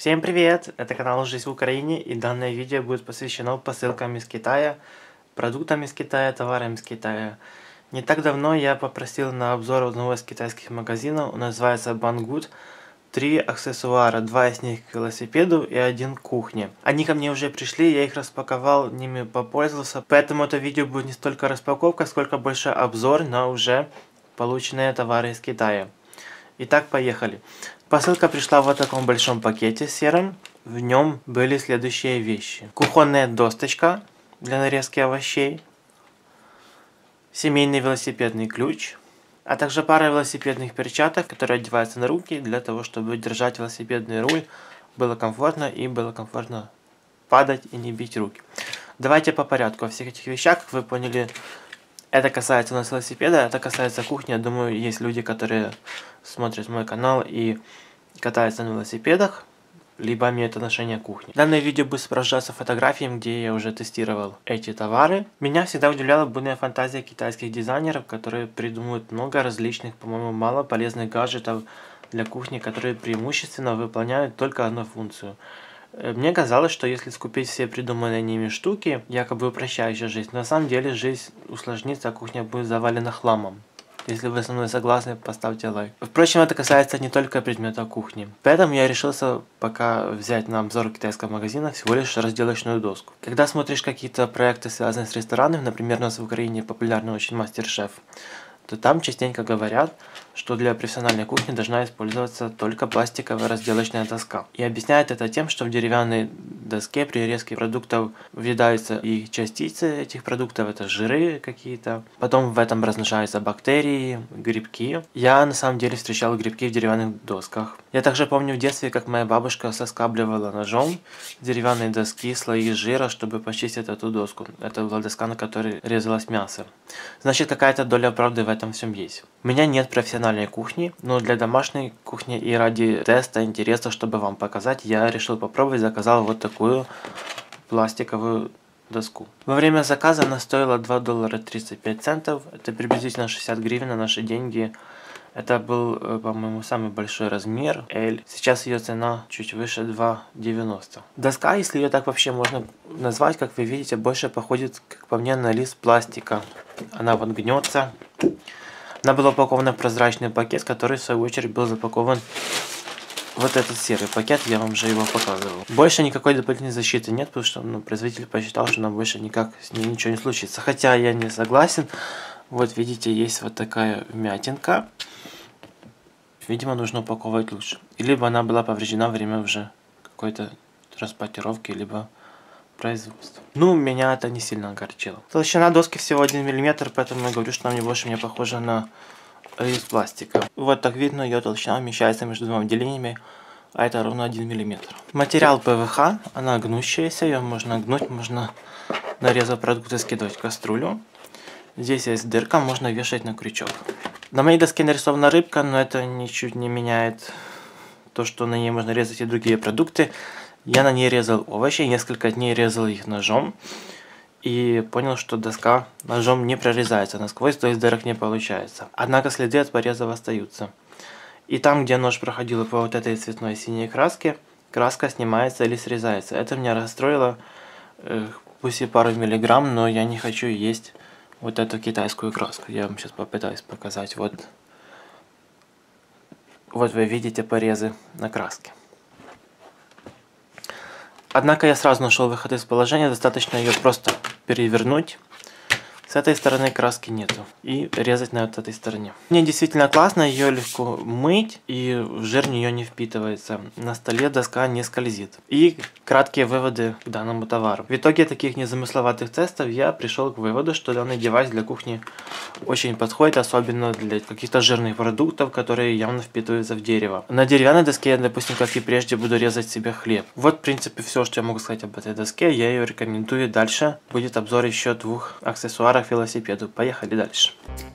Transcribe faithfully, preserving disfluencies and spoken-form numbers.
Всем привет! Это канал «Жизнь в Украине», и данное видео будет посвящено посылкам из Китая, продуктам из Китая, товарам из Китая. Не так давно я попросил на обзор одного из китайских магазинов, он называется Banggood, три аксессуара, два из них к велосипеду и один к кухне. Они ко мне уже пришли, я их распаковал, ними попользовался, поэтому это видео будет не столько распаковка, сколько больше обзор на уже полученные товары из Китая. Итак, поехали. Посылка пришла в вот таком большом пакете сером. В нем были следующие вещи. Кухонная досточка для нарезки овощей. Семейный велосипедный ключ. А также пара велосипедных перчаток, которые одеваются на руки для того, чтобы держать велосипедный руль. Было комфортно и было комфортно падать и не бить руки. Давайте по порядку. О всех этих вещах, как вы поняли, это касается у нас велосипеда, это касается кухни. Я думаю, есть люди, которые смотрят мой канал и катаются на велосипедах, либо имеют отношение к кухне. Данное видео будет сопровождаться фотографиями, где я уже тестировал эти товары. Меня всегда удивляла буйная фантазия китайских дизайнеров, которые придумывают много различных, по-моему, мало полезных гаджетов для кухни, которые преимущественно выполняют только одну функцию. Мне казалось, что если скупить все придуманные ними штуки, якобы упрощающие жизнь, на самом деле жизнь усложнится, а кухня будет завалена хламом. Если вы со мной согласны, поставьте лайк. Впрочем, это касается не только предметов кухни. Поэтому я решился пока взять на обзор китайского магазина всего лишь разделочную доску. Когда смотришь какие-то проекты, связанные с ресторанами, например, у нас в Украине популярный очень мастер-шеф, то там частенько говорят, что для профессиональной кухни должна использоваться только пластиковая разделочная доска. И объясняют это тем, что в деревянной доске при резке продуктов въедаются и частицы этих продуктов, это жиры какие-то. Потом в этом размножаются бактерии, грибки. Я на самом деле встречал грибки в деревянных досках. Я также помню в детстве, как моя бабушка соскабливала ножом с деревянной доски слои жира, чтобы почистить эту доску. Это была доска, на которой резалось мясо. Значит, какая-то доля правды в этом всем есть. У меня нет профессиональной кухни, но для домашней кухни и ради теста, интереса, чтобы вам показать, я решил попробовать, заказал вот такую пластиковую доску. Во время заказа она стоила два доллара тридцать пять центов, это приблизительно шестьдесят гривен на наши деньги. Это был, по-моему, самый большой размер L. Сейчас ее цена чуть выше два девяносто. Доска, если ее так вообще можно назвать, как вы видите, больше походит, как по мне, на лист пластика. Она вот гнется. Она была упакована в прозрачный пакет, который в свою очередь был запакован в вот этот серый пакет, я вам же его показывал. Больше никакой дополнительной защиты нет, потому что ну, производитель посчитал, что нам больше никак с ней ничего не случится. Хотя я не согласен. Вот видите, есть вот такая вмятинка. Видимо, нужно упаковывать лучше. И либо она была повреждена во время уже какой-то транспортировки, либо производства. Ну, меня это не сильно огорчило. Толщина доски всего один миллиметр, поэтому я говорю, что она мне больше мне похожа на лист пластика. Вот так видно, ее толщина вмещается между двумя делениями, а это ровно один миллиметр. Материал пэ вэ ха, она гнущаяся, ее можно гнуть, можно, нарезав продукты, скидывать в кастрюлю. Здесь есть дырка, можно вешать на крючок. На моей доске нарисована рыбка, но это ничуть не меняет то, что на ней можно резать и другие продукты. Я на ней резал овощи, несколько дней резал их ножом. И понял, что доска ножом не прорезается насквозь, то есть дырок не получается. Однако следы от порезов остаются. И там, где нож проходил по вот этой цветной синей краске, краска снимается или срезается. Это меня расстроило, пусть и пару миллиграмм, но я не хочу есть вот эту китайскую краску. Я вам сейчас попытаюсь показать. Вот, вот вы видите порезы на краске. Однако я сразу нашел выход из положения. Достаточно ее просто перевернуть. С этой стороны краски нету. И резать на вот этой стороне. Мне действительно классно, ее легко мыть, и жир в нее не впитывается. На столе доска не скользит. И краткие выводы к данному товару. В итоге таких незамысловатых тестов я пришел к выводу, что данный девайс для кухни очень подходит, особенно для каких-то жирных продуктов, которые явно впитываются в дерево. На деревянной доске я, допустим, как и прежде, буду резать себе хлеб. Вот, в принципе, все, что я могу сказать об этой доске. Я ее рекомендую. Дальше будет обзор еще двух аксессуаров велосипеду. Поехали дальше.